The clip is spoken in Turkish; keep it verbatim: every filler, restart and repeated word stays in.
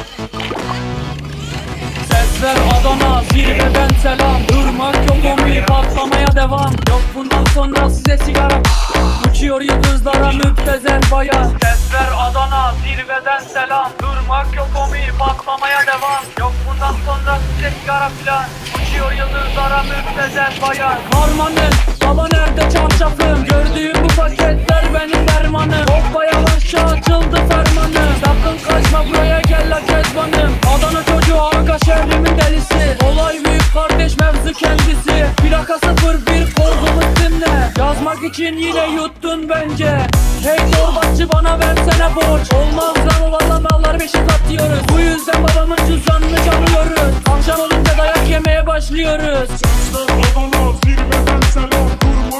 Ses ver Adana, zirveden selam. Durmak yok, bombi patlamaya devam. Yok bundan sonra size sigara. Uçuyor yıldızlara müptezel bayan. Ses ver Adana, zirveden selam. Durmak yok, bombi patlamaya devam. Yok bundan sonra size sigara filan. Uçuyor yıldızlara müptezel bayan. Harmanım, baba nerede çarşafım? Gördüğüm bu paketler benim dermanım. Hoppa yavaşça açıldı fermanım. Sakın kaçma buraya gel la kezbanım. Adana çocuğu aga şehrimin delisi. Olay büyük kardeş mevzu kendisi. Plaka sıfır bir kozumuz dinle. Yazmak için yine yuttun bence. Hey torbacı bana versene borç. Olmaz lan valla mallar beşik atıyoruz. Bu yüzden babamın cüzdanını çalıyoruz. Akşam olunca dayak yemeye başlıyoruz. Sesler Adana, zirveden selam.